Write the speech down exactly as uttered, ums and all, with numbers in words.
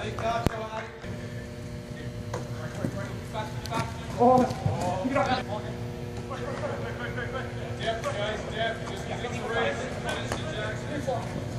Oh, Depth, guys, depth. Just get the race. Finish the Jackson.